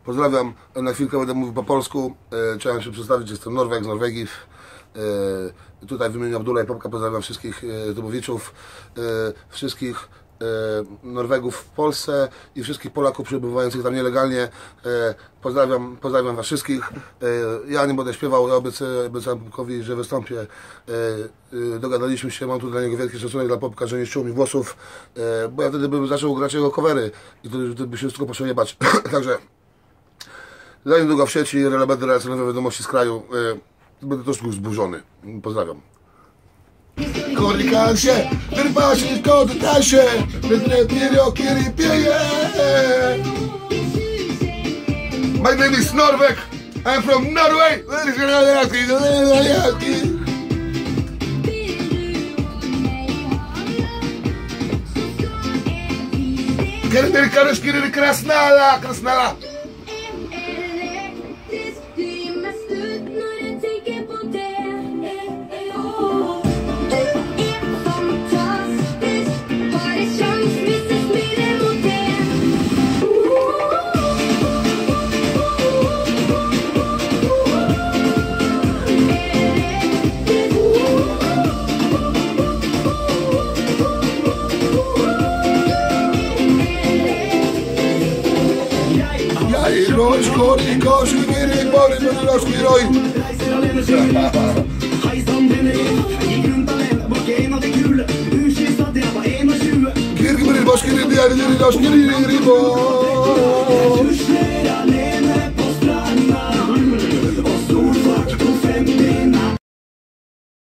Pozdrawiam, na chwilkę będę mówił po polsku. Chciałem się przedstawić, jestem Norweg z Norwegii. Tutaj w imieniu Abdullah i Popka pozdrawiam wszystkich Dubowiczów, wszystkich Norwegów w Polsce i wszystkich Polaków przebywających tam nielegalnie. Pozdrawiam was wszystkich. Ja nie będę śpiewał, ja obiecałem Popkowi, że wystąpię. Dogadaliśmy się, mam tu dla niego wielki szacunek dla Popka, że nie ściął mi włosów, bo ja wtedy bym zaczął grać jego covery i wtedy by się wszystko poszło jebać. Także za niedługo w sieci będę relacjonował wiadomości z kraju. Będę troszkę zburzony. Pozdrawiam. Korikansie, wyrwacie kodytasie, wydretnierio kieripieje. My name is Norweg. I'm from Norway. Krasnala, Krasnala. Roć, kori, koszy, giry, bory, roczki, roj. Kirk, boski, ryby, roczki, rybo.